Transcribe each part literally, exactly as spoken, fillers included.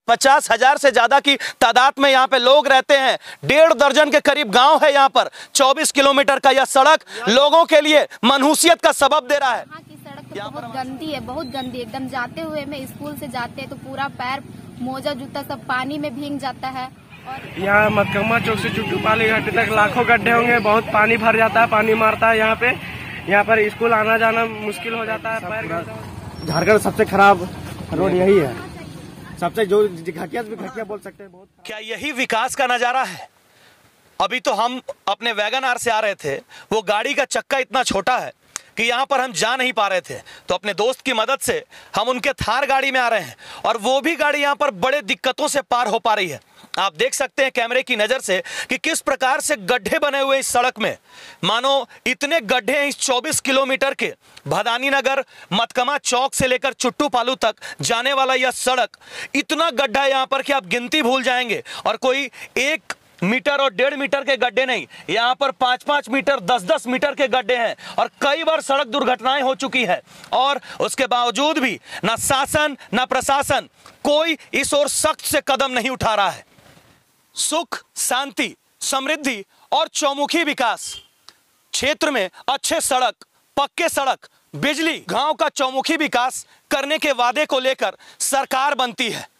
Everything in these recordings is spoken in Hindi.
पचास हजार से ज्यादा की तादाद में यहाँ पे लोग रहते हैं। डेढ़ दर्जन के करीब गांव है यहाँ पर। चौबीस किलोमीटर का यह सड़क लोगों के लिए मनहूसियत का सबब दे रहा है। यहाँ की सड़क तो बहुत गंदी है, बहुत गंदी एकदम। जाते हुए में स्कूल से जाते हैं तो पूरा पैर, मोजा, जूता सब पानी में भीग जाता है। और यहाँ मतकमा चौक से चुट्टू पाली घाटी तक लाखों गड्ढे होंगे। बहुत पानी भर जाता है, पानी मारता है यहाँ पे। यहाँ पर स्कूल आना जाना मुश्किल हो जाता है। झारखंड सबसे खराब रोड यही है, सबसे जो घटिया भी घटिया बोल सकते हैं। बहुत क्या यही विकास का नजारा है? अभी तो हम अपने वैगन आर से आ रहे थे, वो गाड़ी का चक्का इतना छोटा है कि यहाँ पर हम जा नहीं पा रहे थे, तो अपने दोस्त की मदद से हम उनके थार गाड़ी में आ रहे हैं और वो भी गाड़ी यहाँ पर बड़े दिक्कतों से पार हो पा रही है। आप देख सकते हैं कैमरे की नजर से कि किस प्रकार से गड्ढे बने हुए इस सड़क में। मानो इतने गड्ढे हैं इस चौबीस किलोमीटर के भदानी नगर मतकमा चौक से लेकर चुट्टू पालू तक जाने वाला यह सड़क, इतना गड्ढा है यहाँ पर कि आप गिनती भूल जाएंगे। और कोई एक मीटर और डेढ़ मीटर के गड्ढे नहीं, यहाँ पर पांच पांच मीटर, दस दस मीटर के गड्ढे हैं और कई बार सड़क दुर्घटनाएं हो चुकी है। और उसके बावजूद भी ना शासन ना प्रशासन कोई इस ओर सख्त से कदम नहीं उठा रहा है। सुख, शांति, समृद्धि और चौमुखी विकास क्षेत्र में अच्छे सड़क, पक्के सड़क, बिजली, गांव का चौमुखी विकास करने के वादे को लेकर सरकार बनती है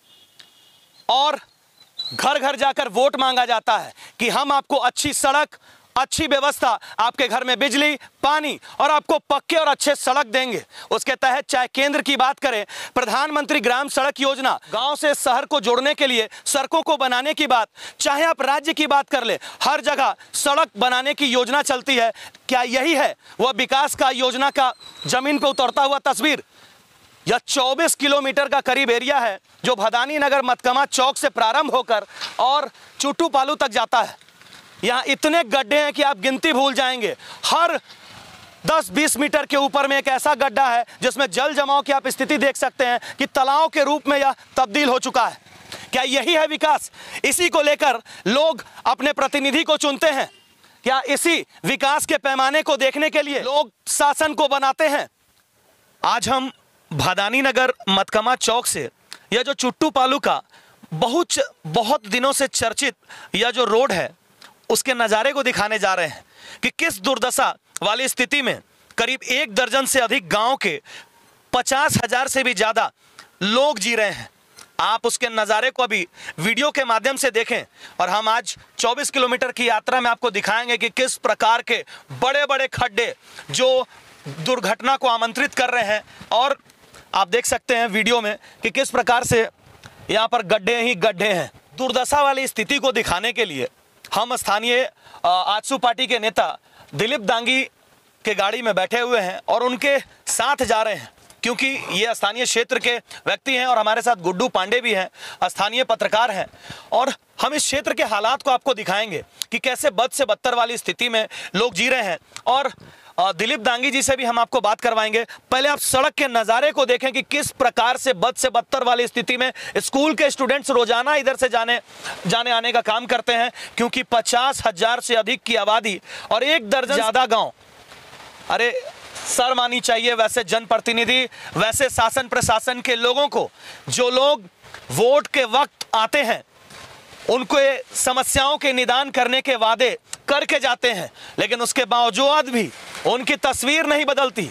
और घर घर जाकर वोट मांगा जाता है कि हम आपको अच्छी सड़क, अच्छी व्यवस्था, आपके घर में बिजली, पानी और आपको पक्के और अच्छे सड़क देंगे। उसके तहत चाहे केंद्र की बात करें, प्रधानमंत्री ग्राम सड़क योजना, गांव से शहर को जोड़ने के लिए सड़कों को बनाने की बात, चाहे आप राज्य की बात कर ले, हर जगह सड़क बनाने की योजना चलती है। क्या यही है वह विकास का योजना का जमीन पर उतरता हुआ तस्वीर? यह चौबीस किलोमीटर का करीब एरिया है जो भदानी नगर मतकमा चौक से प्रारंभ होकर और चुट्टू पालू तक जाता है। यहाँ इतने गड्ढे हैं कि आप गिनती भूल जाएंगे। हर दस बीस मीटर के ऊपर में एक ऐसा गड्ढा है जिसमें जल जमाव की आप स्थिति देख सकते हैं कि तालाब के रूप में यह तब्दील हो चुका है। क्या यही है विकास? इसी को लेकर लोग अपने प्रतिनिधि को चुनते हैं। क्या इसी विकास के पैमाने को देखने के लिए लोग शासन को बनाते हैं? आज हम भदानी नगर मतकमा चौक से यह जो चुट्टू पालू का बहुत बहुत दिनों से चर्चित यह जो रोड है उसके नज़ारे को दिखाने जा रहे हैं कि किस दुर्दशा वाली स्थिति में करीब एक दर्जन से अधिक गांव के पचास हजार से भी ज़्यादा लोग जी रहे हैं। आप उसके नज़ारे को अभी वीडियो के माध्यम से देखें और हम आज चौबीस किलोमीटर की यात्रा में आपको दिखाएंगे कि किस प्रकार के बड़े बड़े खड्डे जो दुर्घटना को आमंत्रित कर रहे हैं। और आप देख सकते हैं वीडियो में कि किस प्रकार से यहाँ पर गड्ढे ही गड्ढे हैं। दुर्दशा वाली स्थिति को दिखाने के लिए हम स्थानीय आजसू पार्टी के नेता दिलीप दांगी के गाड़ी में बैठे हुए हैं और उनके साथ जा रहे हैं, क्योंकि ये स्थानीय क्षेत्र के व्यक्ति हैं और हमारे साथ गुड्डू पांडे भी हैं, स्थानीय पत्रकार हैं। और हम इस क्षेत्र के हालात को आपको दिखाएंगे कि कैसे बद से बदतर वाली स्थिति में लोग जी रहे हैं। और दिलीप दांगी जी से भी हम आपको बात करवाएंगे। पहले आप सड़क के नज़ारे को देखें कि किस प्रकार से बद से बदतर वाली स्थिति में स्कूल के स्टूडेंट्स रोजाना इधर से जाने जाने आने का काम करते हैं, क्योंकि पचास हजार से अधिक की आबादी और एक दर्जन ज़्यादा गांव। अरे शर्म आनी चाहिए वैसे जनप्रतिनिधि, वैसे शासन प्रशासन के लोगों को, जो लोग वोट के वक्त आते हैं उनको समस्याओं के निदान करने के वादे करके जाते हैं, लेकिन उसके बावजूद भी उनकी तस्वीर नहीं बदलती।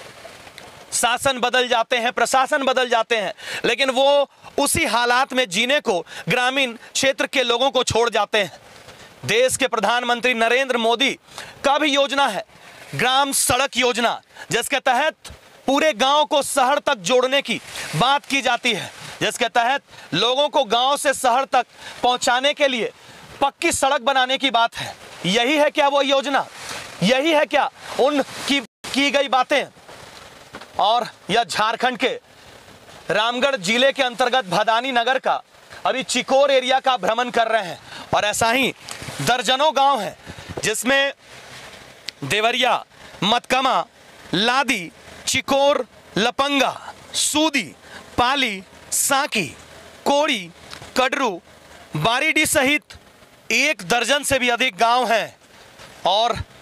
शासन बदल जाते हैं, प्रशासन बदल जाते हैं, लेकिन वो उसी हालात में जीने को ग्रामीण क्षेत्र के लोगों को छोड़ जाते हैं। देश के प्रधानमंत्री नरेंद्र मोदी का भी योजना है ग्राम सड़क योजना, जिसके तहत पूरे गांव को शहर तक जोड़ने की बात की जाती है, जिसके तहत लोगों को गांव से शहर तक पहुंचाने के लिए पक्की सड़क बनाने की बात है। यही है क्या वो योजना? यही है क्या उन की की गई बातें? और यह झारखंड के रामगढ़ जिले के अंतर्गत भदानी नगर का अभी चिकोर एरिया का भ्रमण कर रहे हैं और ऐसा ही दर्जनों गांव हैं जिसमें देवरिया, मतकमा, लादी, चिकोर, लपंगा, सूदी, पाली, साकी, कोड़ी, कड़रू, बारीडी सहित एक दर्जन से भी अधिक गांव हैं। और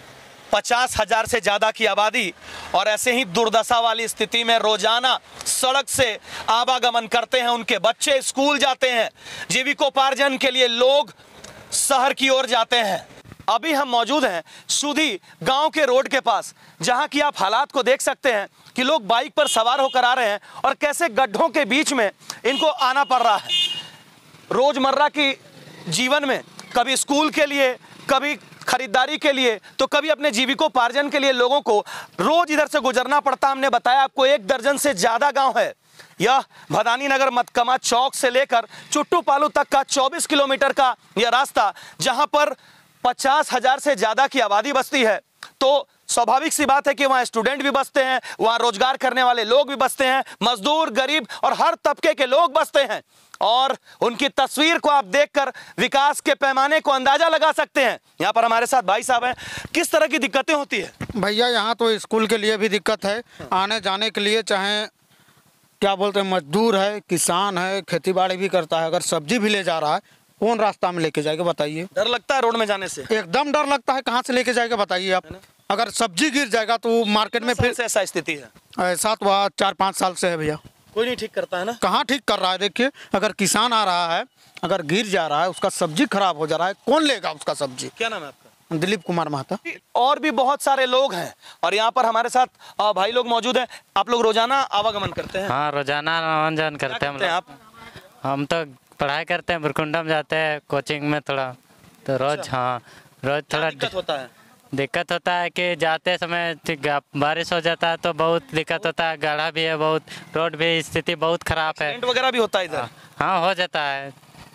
पचास हजार से ज़्यादा की आबादी और ऐसे ही दुर्दशा वाली स्थिति में रोजाना सड़क से आवागमन करते हैं, उनके बच्चे स्कूल जाते हैं, जीविकोपार्जन के लिए लोग शहर की ओर जाते हैं। अभी हम मौजूद हैं सुधी गांव के रोड के पास, जहां की आप हालात को देख सकते हैं कि लोग बाइक पर सवार होकर आ रहे हैं और कैसे गड्ढों के बीच में इनको आना पड़ रहा है। रोजमर्रा की जीवन में कभी स्कूल के लिए, कभी खरीदारी के लिए, तो कभी अपने जीविकोपार्जन के लिए लोगों को रोज इधर से गुजरना पड़ता। हमने बताया आपको एक दर्जन से ज्यादा गांव है। यह भदानी नगर मतकमा चौक से लेकर चुट्टू पालू तक का चौबीस किलोमीटर का यह रास्ता, जहां पर पचास हजार से ज्यादा की आबादी बसती है। तो स्वाभाविक सी बात है कि वहाँ स्टूडेंट भी बसते हैं, वहाँ रोजगार करने वाले लोग भी बसते हैं, मजदूर, गरीब और हर तबके के लोग बसते हैं। और उनकी तस्वीर को आप देखकर विकास के पैमाने को अंदाजा लगा सकते हैं। यहाँ पर हमारे साथ भाई साहब हैं। किस तरह की दिक्कतें होती है भैया? यहाँ तो स्कूल के लिए भी दिक्कत है, आने जाने के लिए, चाहे क्या बोलते हैं, मजदूर है, किसान है, खेती बाड़ी भी करता है, अगर सब्जी भी ले जा रहा है, कौन रास्ता में लेके जाएगा बताइए? डर लगता है रोड में जाने से? एकदम डर लगता है। कहाँ से लेके जाएगा बताइए आप? अगर सब्जी गिर जाएगा तो मार्केट में फिर से ऐसा स्थिति है। ऐसा तो वहाँ चार पाँच साल से है भैया। कोई नहीं ठीक करता है ना? कहाँ ठीक कर रहा है? देखिए, अगर किसान आ रहा है, अगर गिर जा रहा है, उसका सब्जी खराब हो जा रहा है, कौन लेगा उसका सब्जी? क्या नाम है आपका? दिलीप कुमार महता। और भी बहुत सारे लोग हैं और यहाँ पर हमारे साथ आ, भाई लोग मौजूद हैं। आप लोग रोजाना आवागमन करते हैं? हाँ, रोजाना आवागमन करते हैं हम लोग। आप? हम तो पढ़ाई करते हैं, बुरकुंडा में जाते हैं कोचिंग में थोड़ा, तो रोज हाँ रोज थोड़ा दिक्कत होता है। दिक्कत होता है कि जाते समय बारिश हो जाता है तो बहुत दिक्कत होता है, गाढ़ा भी है बहुत, रोड भी स्थिति बहुत खराब है, एक्सीडेंट वगैरह भी होता है इधर? हाँ हो जाता है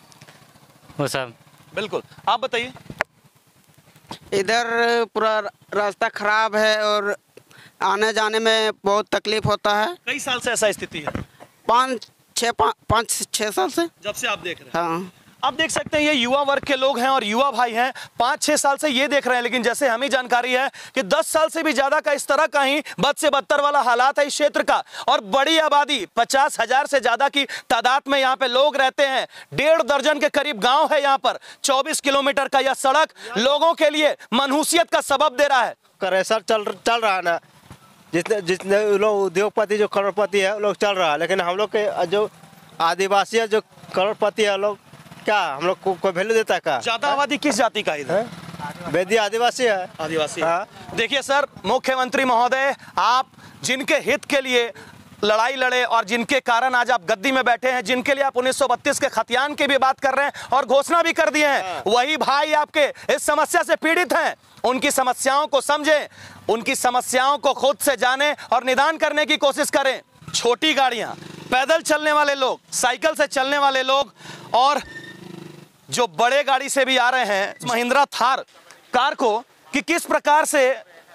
वो सब। बिल्कुल, आप बताइए। इधर पूरा रास्ता खराब है और आने जाने में बहुत तकलीफ होता है। कई साल से ऐसा स्थिति है? पाँच छः पाँच छः साल से, जब से आप देख रहे हैं। हाँ। आप देख सकते हैं ये युवा वर्ग के लोग हैं और युवा भाई हैं, पाँच छः साल से ये देख रहे हैं। लेकिन जैसे हमें जानकारी है कि दस साल से भी ज़्यादा का इस तरह का ही बद से बदतर वाला हालात है इस क्षेत्र का। और बड़ी आबादी, पचास हजार से ज़्यादा की तादाद में यहाँ पे लोग रहते हैं। डेढ़ दर्जन के करीब गांव है यहाँ पर। चौबीस किलोमीटर का यह सड़क लोगों के लिए मनहूसियत का सबब दे रहा है। करेसर चल चल रहा है ना, जितने जितने लोग उद्योगपति जो करोड़पति है लोग चल रहा है, लेकिन हम लोग के जो आदिवासी है जो करोड़पति है लोग, क्या हम लोग को कोई वैल्यू देता है? क्या ज्यादा आबादी किस जाति का इधर? वेदी आदिवासी है। आदिवासी। हाँ। देखिए सर, मुख्यमंत्री महोदय, आप जिनके हित के लिए लड़ाई लड़े और जिनके कारण आज आप गद्दी में बैठे हैं, जिनके लिए आप उन्नीस सौ बत्तीस के खतियान की भी बात कर रहे हैं और घोषणा भी कर दिए हैं, वही भाई आपके इस समस्या से पीड़ित हैं। उनकी समस्याओं को समझें, उनकी समस्याओं को खुद से जानें और निदान करने की कोशिश करें। छोटी गाड़ियां, पैदल चलने वाले लोग, साइकिल से चलने वाले लोग और जो बड़े गाड़ी से भी आ रहे हैं, महिंद्रा थार कार को कि किस प्रकार से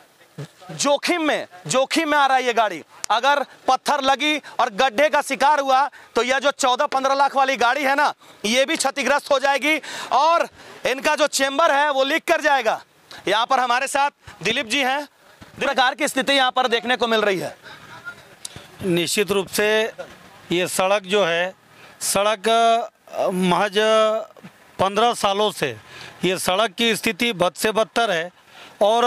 जोखिम में जोखिम में आ रहा है ये गाड़ी। अगर पत्थर लगी और गड्ढे का शिकार हुआ तो यह जो चौदह पंद्रह लाख वाली गाड़ी है ना, ये भी क्षतिग्रस्त हो जाएगी और इनका जो चेंबर है वो लीक कर जाएगा। यहाँ पर हमारे साथ दिलीप जी हैं। प्रकार की स्थिति यहाँ पर देखने को मिल रही है। निश्चित रूप से ये सड़क जो है, सड़क महज पंद्रह सालों से ये सड़क की स्थिति बद से बदतर है और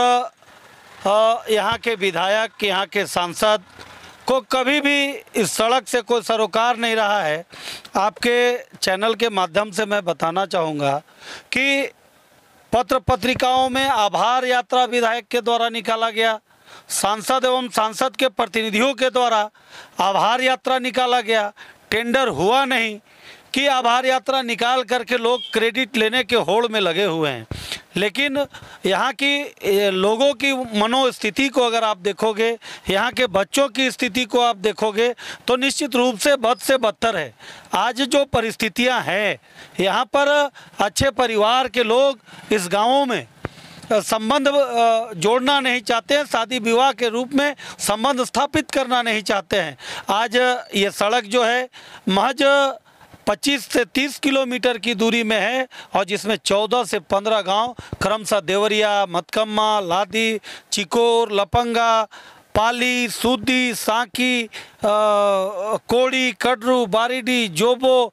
यहाँ के विधायक, यहाँ के सांसद को कभी भी इस सड़क से कोई सरोकार नहीं रहा है। आपके चैनल के माध्यम से मैं बताना चाहूँगा कि पत्र पत्रिकाओं में आभार यात्रा विधायक के द्वारा निकाला गया, सांसद एवं सांसद के प्रतिनिधियों के द्वारा आभार यात्रा निकाला गया, टेंडर हुआ नहीं कि आभार यात्रा निकाल करके लोग क्रेडिट लेने के होड़ में लगे हुए हैं। लेकिन यहाँ की लोगों की मनोस्थिति को अगर आप देखोगे, यहाँ के बच्चों की स्थिति को आप देखोगे तो निश्चित रूप से बद से बदतर है। आज जो परिस्थितियाँ हैं, यहाँ पर अच्छे परिवार के लोग इस गाँवों में संबंध जोड़ना नहीं चाहते हैं, शादी विवाह के रूप में संबंध स्थापित करना नहीं चाहते हैं। आज ये सड़क जो है महज पच्चीस से तीस किलोमीटर की दूरी में है और जिसमें चौदह से पंद्रह गांव क्रमशः देवरिया, मतकम्मा, लादी, चिकोर, लपंगा, पाली, सूदी, सांकी, कोड़ी, कटरू, बारीडी, जोबो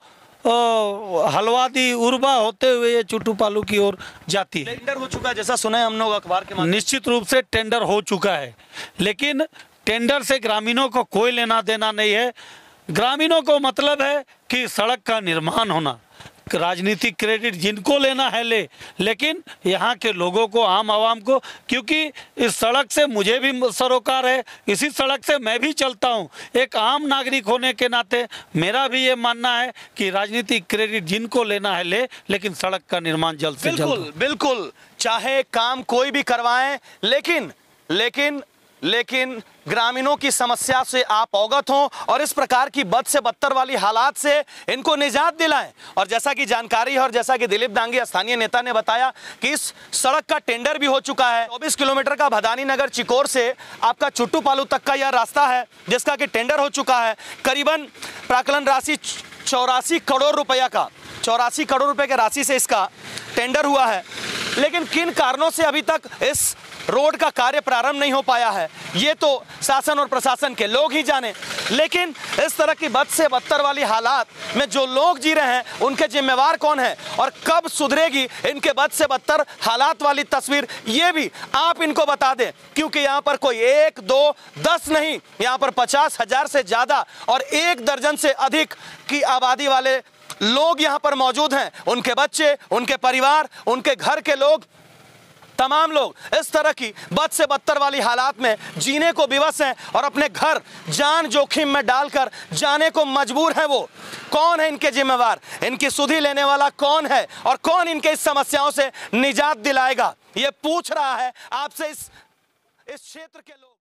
हलवादी उर्बा होते हुए ये चुटू पालू की ओर जाती है। टेंडर हो चुका है जैसा सुना है हम लोग अखबार के माध्यम निश्चित रूप से टेंडर हो चुका है, लेकिन टेंडर से ग्रामीणों को कोई लेना देना नहीं है। ग्रामीणों को मतलब है कि सड़क का निर्माण होना, राजनीतिक क्रेडिट जिनको लेना है ले, लेकिन यहाँ के लोगों को, आम आवाम को, क्योंकि इस सड़क से मुझे भी सरोकार है, इसी सड़क से मैं भी चलता हूँ। एक आम नागरिक होने के नाते मेरा भी ये मानना है कि राजनीतिक क्रेडिट जिनको लेना है ले, लेकिन सड़क का निर्माण जल्द से जल्द। बिल्कुल बिल्कुल, चाहे काम कोई भी करवाएं, लेकिन लेकिन लेकिन ग्रामीणों की समस्या से आप अवगत हों और इस प्रकार की बद से बदतर वाली हालात से इनको निजात दिलाएं। और जैसा कि जानकारी है और जैसा कि दिलीप डांगी स्थानीय नेता ने बताया कि इस सड़क का टेंडर भी हो चुका है। चौबीस किलोमीटर का भदानी नगर चिकोर से आपका चुट्टू पालू तक का यह रास्ता है जिसका कि टेंडर हो चुका है। करीबन प्राकलन राशि चौरासी करोड़ रुपया का चौरासी करोड़ रुपए के राशि से इसका टेंडर हुआ है, लेकिन किन कारणों से अभी तक इस रोड का कार्य प्रारंभ नहीं हो पाया है ये तो शासन और प्रशासन के लोग ही जाने। लेकिन इस तरह की बद से बदतर वाली हालात में जो लोग जी रहे हैं उनके जिम्मेवार कौन है और कब सुधरेगी इनके बद से बदतर हालात वाली तस्वीर, ये भी आप इनको बता दें, क्योंकि यहाँ पर कोई एक दो दस नहीं, यहाँ पर पचास हजार से ज्यादा और एक दर्जन से अधिक की आबादी वाले लोग यहाँ पर मौजूद हैं। उनके बच्चे, उनके परिवार, उनके घर के लोग, तमाम लोग इस तरह की बद से बदतर वाली हालात में जीने को विवश हैं और अपने घर जान जोखिम में डालकर जाने को मजबूर हैं। वो कौन है इनके जिम्मेवार, इनकी सुधि लेने वाला कौन है और कौन इनके इस समस्याओं से निजात दिलाएगा, ये पूछ रहा है आपसे इस इस क्षेत्र के लोग।